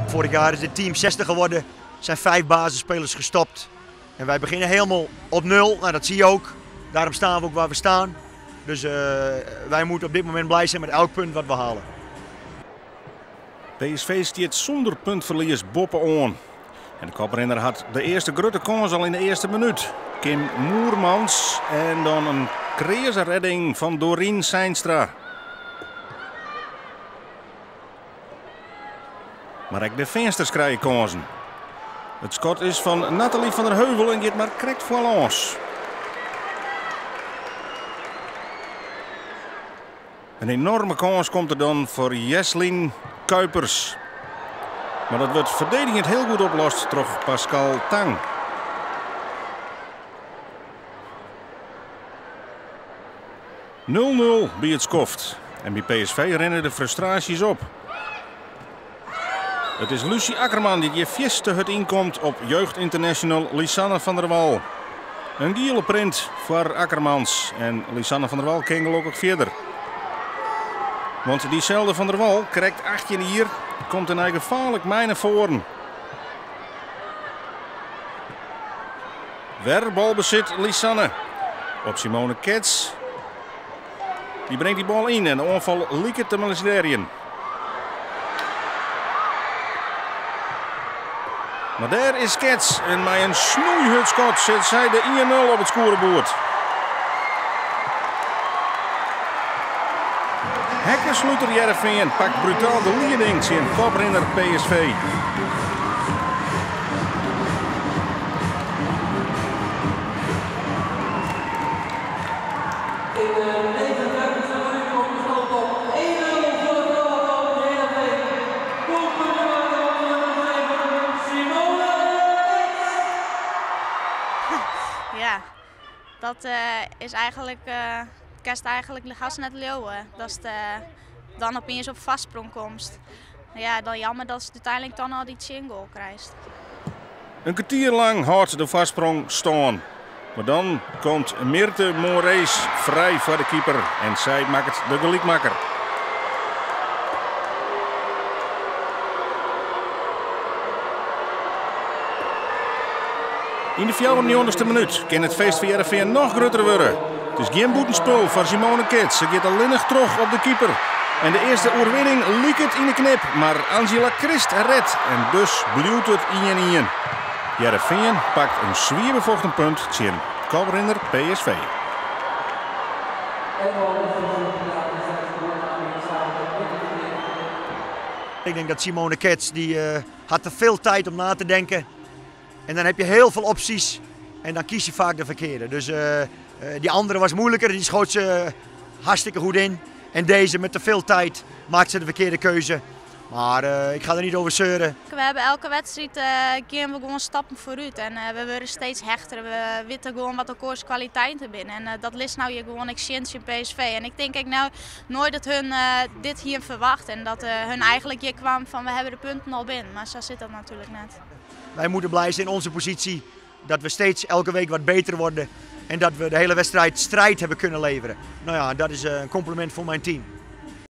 Vorig jaar is het team 60 geworden, er zijn 5 basisspelers gestopt. En wij beginnen helemaal op 0, nou, dat zie je ook. Daarom staan we ook waar we staan. Dus wij moeten op dit moment blij zijn met elk punt wat we halen. PSV stiert zonder puntverlies boppen aan. En de koprenner had de eerste grote kans al in de eerste minuut. Kim Moermans en dan een creëze redding van Dorien Seinstra. Maar ook de vensters krijgen kansen. Het schot is van Nathalie van der Heuvel en gaat maar correct voor ons. Een enorme kans komt er dan voor Jeslien Kuipers. Maar dat wordt verdedigend heel goed oplost door Pascal Tang. (0-0) bij het skoft. En bij PSV rennen de frustraties op. Het is Lucie Akkerman die vierste het inkomt op jeugdinternational Lisanne van der Wal. Een gele print voor Akkermans. En Lisanne van der Wal kan gelukkig verder. Want diezelfde van der Wal krijgt 18 hier. Komt een eigen gevaarlijk mij naar voren. Weer balbezit Lisanne. Op Simone Kets. Die brengt die bal in en de aanval lieket te Melisderien. Maar daar is Kets en met een snoeihutskot zet zij de 1-0 op het scorebord. Hekkensluiter Jereveen pakt brutaal de leiding in koprenner PSV. Ja, dat is eigenlijk, kerst eigenlijk gas net leeuwen. Dat is dan opeens op vastsprongkomst. Ja, dan jammer dat ze uiteindelijk dan al die 10 goal krijgt. Een kwartier lang houdt de vastsprong staan. Maar dan komt Mirte Morees vrij voor de keeper en zij maakt de gelijkmaker. In de 94e minuut kan het feest van Jereveen nog groter worden. Het is geen boetenspul voor Simone Kets. Ze gaat alleenig terug op de keeper. En de eerste overwinning liep het in de knip. Maar Angela Christ redt. En dus blijft het 1-1. Jereveen pakt een zwierbevochten punt tegen koprenner PSV. Ik denk dat Simone Kets die had te veel tijd om na te denken. En dan heb je heel veel opties en dan kies je vaak de verkeerde. Dus die andere was moeilijker, die schoot ze hartstikke goed in. En deze met te veel tijd maakt ze de verkeerde keuze. Maar ik ga er niet over zeuren. We hebben elke wedstrijd gaan we gewoon stappen vooruit. En we worden steeds hechter. We weten gewoon wat elkaars kwaliteiten binnen. En dat ligt nou hier gewoon exchange in PSV. En ik denk nou nooit dat hun dit hier verwacht. En dat hun eigenlijk hier kwam van we hebben de punten al binnen. Maar zo zit dat natuurlijk net. Wij moeten blij zijn in onze positie dat we steeds elke week wat beter worden. En dat we de hele wedstrijd strijd hebben kunnen leveren. Nou ja, dat is een compliment voor mijn team.